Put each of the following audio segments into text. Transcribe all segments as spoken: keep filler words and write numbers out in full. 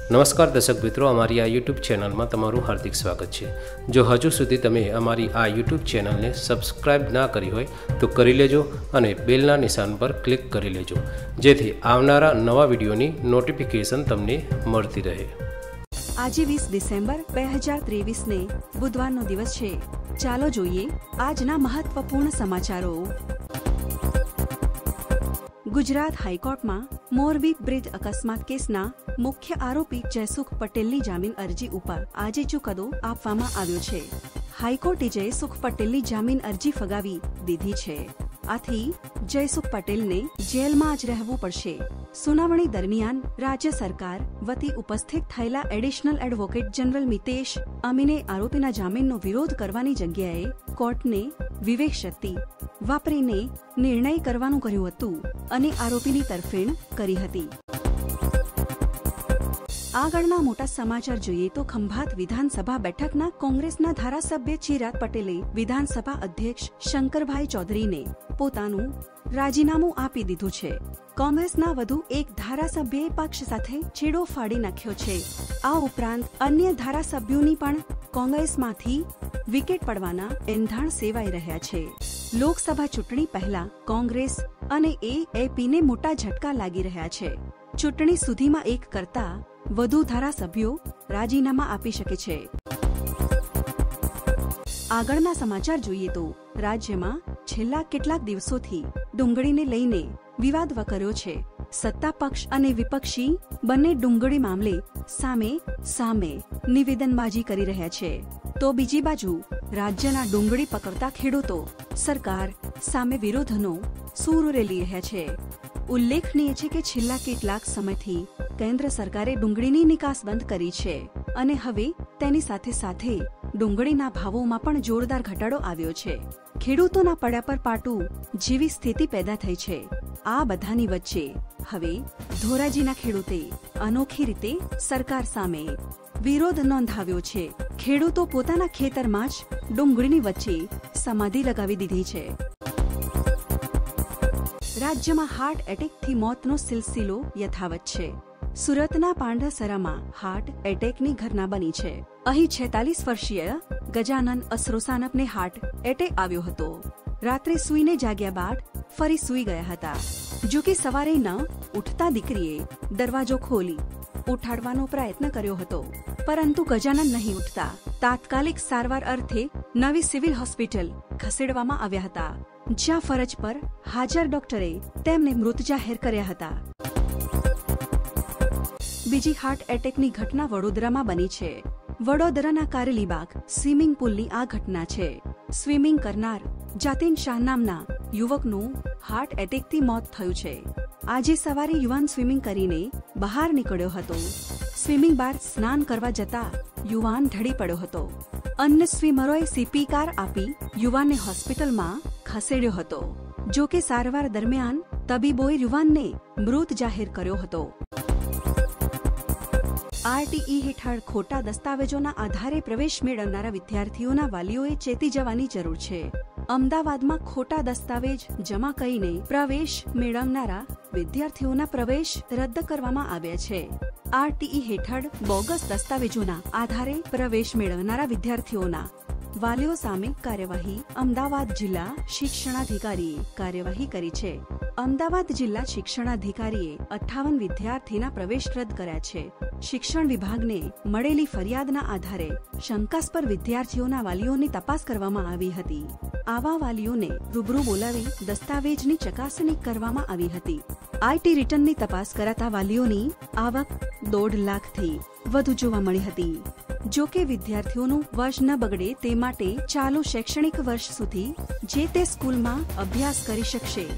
નમસ્કાર દર્શક મિત્રો, અમારી આ યુટ્યુબ ચેનલમાં તમારું હાર્દિક સ્વાગત છે। જો હજુ સુધી તમે અમારી આ યુટ્યુબ ચેનલને સબસ્ક્રાઇબ ના કરી હોય તો કરી લેજો અને બેલના નિશાન પર ક્લિક કરી લેજો, જેથી આવનારા નવા વિડીયોની નોટિફિકેશન તમને મળતી રહે। આજે વીસ ડિસેમ્બર બે હજાર ત્રેવીસ ને બુધવારનો દિવસ છે। ચાલો જોઈએ આજના મહત્વપૂર્ણ સમાચારો। ગુજરાત હાઈકોર્ટમાં મોરબી બ્રિજ અકસ્માત કેસના મુખ્ય આરોપી જયસુખ પટેલની જામીન અરજી ઉપર આજે ચુકાદો આપવામાં આવ્યો છે। હાઈકોર્ટે જયસુખ પટેલની જામીન અરજી ફગાવી દીધી છે। આથી જયસુખ પટેલને જેલમાં જ રહેવું પડશે। સુનાવણી દરમિયાન રાજ્ય સરકાર વતી ઉપસ્થિત થયેલા એડિશનલ એડવોકેટ જનરલ મિતેશ અમીને આરોપીના જામીનનો વિરોધ કરવાની જગ્યાએ કોર્ટને વિવેક શક્તિ વાપરીને નિર્ણય કરવાનું કહ્યું હતું અને આરોપીની તરફેણ કરી હતી। આગળના મોટા સમાચાર જોઈએ તો ખંભાત વિધાનસભા બેઠકના કોંગ્રેસના ધારાસભ્ય ચિરાગ પટેલે વિધાનસભા અધ્યક્ષ શંકરભાઈ ચૌધરીને પોતાનું રાજીનામું આપી દીધું છે। કોંગ્રેસના વધુ એક ધારાસભ્યએ પક્ષ સાથે છેડો ફાડી નાખ્યો છે। આ ઉપરાંત અન્ય ધારાસભ્યોની પણ કોંગ્રેસમાંથી વિકેટ પડવાના એંધાણ સેવાઈ રહ્યા છે। લોકસભા ચૂંટણી પહેલા કોંગ્રેસ અને એએપીને મોટા ઝટકા લાગી રહ્યા છે। ચૂંટણી સુધીમાં એક કરતા વધુ ધારાસભ્યો રાજીનામા આપી શકે છે। આગળના સમાચાર જોઈએ તો રાજ્યમાં છેલ્લા કેટલાક દિવસોથી ડુંગળીને લઈને વિવાદ વકર્યો છે। સત્તા પક્ષ અને વિપક્ષી બંને ડુંગળી મામલે સામે સામે નિવેદનબાજી કરી રહ્યા છે, તો બીજી બાજુ રાજ્યના ડુંગળી પકડતા ખેડૂતો સરકાર સામે વિરોધનો સૂર રેલી રહ્યા છે। ઉલ્લેખનીય છે કે છેલ્લા કેટલાક સમયથી કેન્દ્ર સરકારે ડુંગળીની નિકાસ બંધ કરી છે અને હવે તેની સાથે સાથે ડુંગળીના ભાવોમાં પણ જોરદાર ઘટાડો આવ્યો છે। ખેડૂતોના પડ્યા પર પાટું જેવી સ્થિતિ પેદા થઈ છે। આ બધાની વચ્ચે હવે ધોરાજીના ખેડૂતે અનોખી રીતે સરકાર સામે વિરોધ નોંધાવ્યો છે। ખેડૂતો પોતાના ખેતરમાં જ ડુંગળીની વચ્ચે સમાધિ લગાવી દીધી છે। રાજ્યમાં હાર્ટ એટેકથી મોતનો સિલસિલો યથાવત છે। સુરતના પાંડસરામાં હાર્ટ એટેકની ઘટના બની છે। અહીં છેતાલીસ વર્ષીય ગજાનન અસરોસાનપને હાર્ટ એટેક આવ્યો હતો। રાત્રે સૂઈને જાગ્યા બાદ ફરી સૂઈ ગયા હતા। જો કે સવારે ન ઉઠતા દીકરીએ દરવાજો ખોલી ઉઠાડવાનો પ્રયત્ન કર્યો હતો, પરંતુ ગજાનન નહીં ઉઠતા તાત્કાલિક સારવાર અર્થે નવી સિવિલ હોસ્પિટલ ખસેડવામાં આવ્યા હતા, જ્યાં ફરજ પર હાજર ડોક્ટરે તેમને મૃત જાહેર કર્યા હતા। બીજી હાર્ટ એટેકની ઘટના વડોદરામાં બની છે। વડોદરાના કારેલીબાગ સ્વિમિંગ પુલની આ ઘટના છે। સ્વિમિંગ કરનાર જાતિન શાહ નામના યુવકનું હાર્ટ એટેકથી મોત થયું છે। આજે સવારે યુવાન સ્વિમિંગ કરીને બહાર નીકળ્યો હતો। સ્વિમિંગ બાદ સ્નાન કરવા જતા યુવાન ઢળી પડ્યો હતો। અન્ય સ્વિમરોએ સીપીઆર આપી યુવાનને હોસ્પિટલમાં ખસેડ્યો હતો। જો કે સારવાર દરમિયાન તબીબોએ યુવાનને મૃત જાહેર કર્યો હતો। આરટીઈ હેઠળ ખોટા દસ્તાવેજોના આધારે પ્રવેશ મેળવનારા વિદ્યાર્થીઓના વાલીઓએ ચેતી જવાની જરૂર છે। અમદાવાદમાં ખોટા દસ્તાવેજ જમા કરીને પ્રવેશ મેળવનારા વિદ્યાર્થીઓના પ્રવેશ રદ કરવામાં આવ્યા છે। આરટીઈ હેઠળ બોગસ દસ્તાવેજોના આધારે પ્રવેશ મેળવનારા વિદ્યાર્થીઓના વાલીઓ સામે કાર્યવાહી અમદાવાદ જિલ્લા શિક્ષણાધિકારીએ કાર્યવાહી કરી છે। અમદાવાદ જિલ્લા શિક્ષણાધિકારીએ અઠ્ઠાવન વિદ્યાર્થીના પ્રવેશ રદ કર્યા છે। શિક્ષણ વિભાગને મળેલી ફરિયાદના આધારે શંકાસ્પદ વિદ્યાર્થીઓના વાલીઓની તપાસ કરવામાં આવી હતી। આવા વાલીઓને રૂબરૂ બોલાવી દસ્તાવેજની ચકાસણી કરવામાં આવી હતી। આઈટી રિટર્નની તપાસ કરાતા વાલીઓની આવક દોઢ લાખથી વધુ જોવા મળી હતી। જો કે વિદ્યાર્થીઓનું વર્ષ ન બગડે તે માટે ચાલુ શૈક્ષણિક વર્ષ સુધી જે તે સ્કૂલમાં અભ્યાસ કરી શકશે।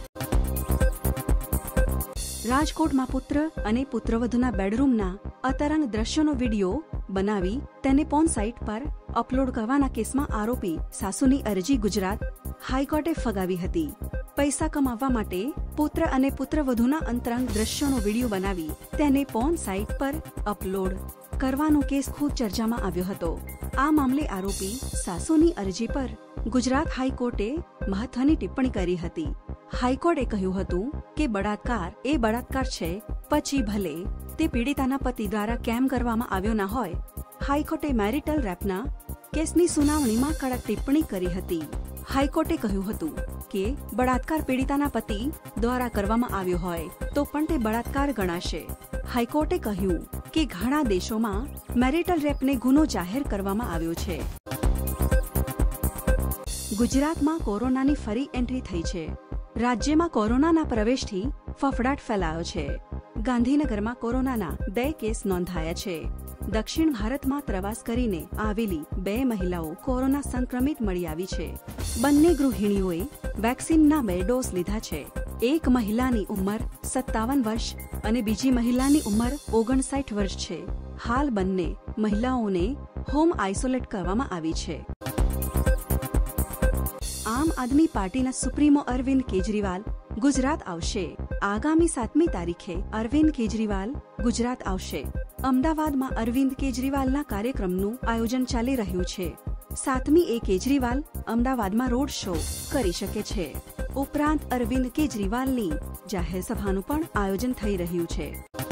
રાજકોટમાં પુત્ર અને પુત્રવધુના બેડરૂમના અતરંગ દ્રશ્યોનો વિડીયો બનાવી તેને પોર્ન સાઇટ પર અપલોડ કરવાના કેસમાં આરોપી સાસુની અરજી ગુજરાત હાઈકોર્ટે ફગાવી હતી। પૈસા કમાવવા માટે પુત્ર અને પુત્રવધુના અંતરંગ દ્રશ્યોનો વિડીયો બનાવી તેને પોર્ન સાઇટ પર અપલોડ કરવાનો કેસ ખૂબ ચર્ચામાં આવ્યો હતો। આ મામલે આરોપી સાસુની અરજી પર ગુજરાત હાઈકોર્ટે મહત્વની ટિપ્પણી કરી હતી। હાઈકોર્ટે કહ્યું હતું કે બળાત્કાર એ બળાત્કાર છે, પછી ભલે તે પીડિતાના પતિ દ્વારા કેમ કરવામાં આવ્યો ન હોય, હાઈકોર્ટે મેરિટલ રેપના કેસની સુનાવણીમાં કડક ટિપ્પણી કરી હતી. હાઈકોર્ટે કહ્યું હતું કે બળાત્કાર પીડિતાના પતિ દ્વારા કરવામાં આવ્યો હોય તો પણ તે બળાત્કાર ગણાશે. હાઈકોર્ટે કહ્યું કે ઘણા દેશોમાં મેરિટલ રેપને ગુનો જાહેર કરવામાં આવ્યો છે. ગુજરાતમાં કોરોનાની ફરી એન્ટ્રી થઈ છે. રાજ્યમાં કોરોનાના પ્રવેશથી ફફડાટ ફેલાયો છે. ગાંધીનગરમાં કોરોનાના બે કેસ નોંધાયા છે. દક્ષિણ ભારતમાં પ્રવાસ કરીને આવેલી બે મહિલાઓ કોરોના સંક્રમિત મળી આવી છે. બંને ગૃહિણીઓએ વેક્સિનના બે ડોઝ લીધા છે. એક મહિલાની ઉંમર સત્તાવન વર્ષ અને બીજી મહિલાની ઉંમર ઓગણસાઠ વર્ષ છે. હાલ બંને મહિલાઓને હોમ આઇસોલેટ કરવામાં આવી છે. આમ આદમી પાર્ટીના સુપ્રીમો અરવિંદ કેજરીવાલ ગુજરાત આવશે. આગામી સાતમી તારીખે અરવિંદ કેજરીવાલ ગુજરાત આવશે. અમદાવાદમાં અરવિંદ કેજરીવાલના કાર્યક્રમનું આયોજન ચાલી રહ્યું છે. સાતમી એ કેજરીવાલ અમદાવાદમાં રોડ શો કરી શકે છે. ઉપરાંત અરવિંદ કેજરીવાલની જાહેર સભાનું પણ આયોજન થઈ રહ્યું છે.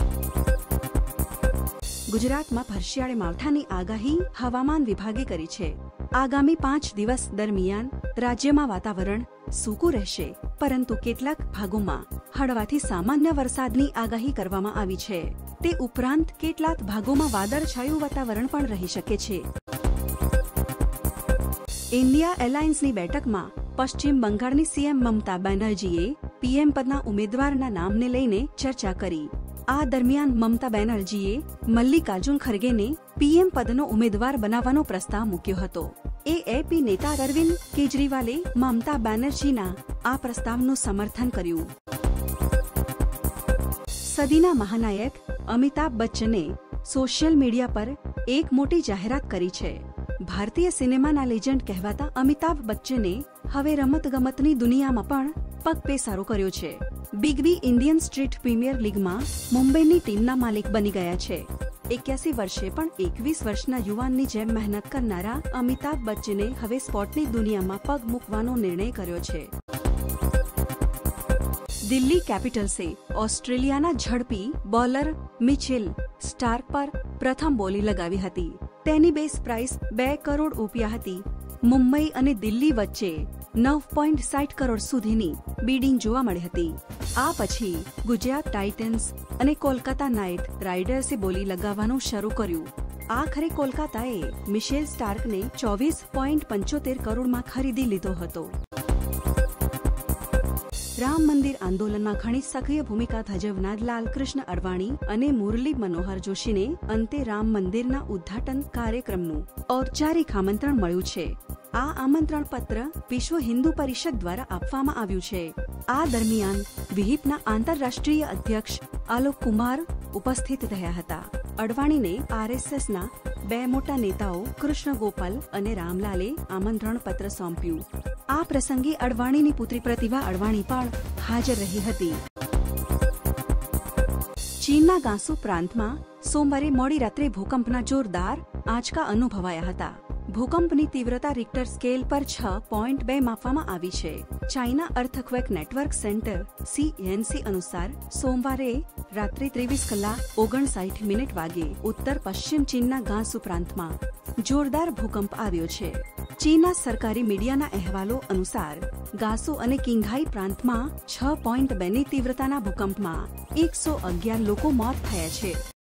ગુજરાતમાં ભરશિયાળે માવઠાની આગાહી હવામાન વિભાગે કરી છે. આગામી પાંચ દિવસ દરમિયાન રાજ્યમાં વાતાવરણ સૂકું રહેશે, પરંતુ કેટલાક ભાગોમાં હળવાથી સામાન્ય વરસાદની આગાહી કરવામાં આવી છે. તે ઉપરાંત કેટલાક ભાગોમાં વાદળછાયું વાતાવરણ પણ રહી શકે છે. ઇન્ડિયા એલાયન્સની બેઠકમાં પશ્ચિમ બંગાળની સીએમ મમતા બેનર્જીએ પીએમ પદના ઉમેદવારના નામને લઈને ચર્ચા કરી. આ દરમિયાન મમતા બેનર્જીએ મલ્લિકાર્જુન ખરગેને પીએમ પદનો ઉમેદવાર બનાવવાનો પ્રસ્તાવ મૂક્યો હતો. એએપી નેતા અરવિંદ કેજરીવાલે મમતા બેનર્જીના આ પ્રસ્તાવનું સમર્થન કર્યું. સદીના મહાનાયક અમિતાભ બચ્ચને સોશિયલ મીડિયા પર એક મોટી જાહેરાત કરી છે. ભારતીય સિનેમાના લેજન્ડ કહેવાતા અમિતાભ બચ્ચને હવે રમતગમતની દુનિયામાં પણ પગપેસારો કર્યો છે. Big B Indian Street Premier લીગમાં મુંબઈની ટીમના માલિક બની ગયા છે. એક્યાસી વર્ષે પણ એકવીસ વર્ષના યુવાનની જેમ મહેનત કરનારા અમિતાભ બચ્ચને હવે સ્પોર્ટની દુનિયામાં પગ મૂકવાનો નિર્ણય કર્યો છે. દિલ્હી કેપિટલ્સે ઓસ્ટ્રેલિયાના ઝડપી બોલર મિચેલ સ્ટાર્ક પર પ્રથમ બોલી લગાવી હતી. તેની બેઝ પ્રાઇસ બે કરોડ રૂપિયા હતી. મુંબઈ અને દિલ્હી વચ્ચે નવ પોઈન્ટ સાઠ કરોડ સુધીની બીડિંગ જોવા મળી હતી. આ પછી ગુજરાત ટાઇટન્સ અને કોલકાતા નાઇટ રાઇડર્સે બોલી લગાવવાનું શરૂ કર્યું. આખરે કોલકાતાએ મિશેલ સ્ટાર્કને ચોવીસ પોઈન્ટ પંચોતેર કરોડમાં ખરીદી લીધો હતો. રામ મંદિર આંદોલનમાં ઘણી સક્રિય ભૂમિકા ભજવનાર લાલકૃષ્ણ અડવાણી અને મુરલી મનોહર જોશીને અંતે રામ મંદિરના ઉદ્ઘાટન કાર્યક્રમનું ઔપચારિક આમંત્રણ મળ્યું છે. આ આમંત્રણ પત્ર વિશ્વ હિન્દુ પરિષદ દ્વારા આપવામાં આવ્યું છે. આ દરમિયાન વિહિપના આંતરરાષ્ટ્રીય અધ્યક્ષ આલોક કુમાર ઉપસ્થિત રહ્યા હતા. અડવાણીને આરએસએસના બે મોટા નેતાઓ કૃષ્ણ ગોપાલ અને રામલાલે આમંત્રણ પત્ર સોંપ્યું. આ પ્રસંગે અડવાણીની પુત્રી પ્રતિભા અડવાણી પણ હાજર રહી હતી. ચીનના ગાંસુ પ્રાંતમાં સોમવારે મોડી રાત્રે ભૂકંપના જોરદાર આંચકા અનુભવાયા હતા. ભૂકંપની તીવ્રતા રિક્ટર સ્કેલ પર છ પોઈન્ટ બે માપવામાં આવી છે. China earthquake network centre CNC અનુસાર સોમવારે રાત્રે ત્રેવીસ કલાક ઓગણસાઠ મિનિટ વાગે ઉત્તર પશ્ચિમ ચીનના ગાંસુ પ્રાંતમાં જોરદાર ભૂકંપ આવ્યો છે. ચીના સરકારી મીડિયાના અહેવાલો અનુસાર ગાંસુ અને કિંઘાઈ પ્રાંતમાં છ પોઈન્ટ બે ની તીવ્રતાના ભૂકંપમાં એકસો અગિયાર લોકો મોત થયા છે.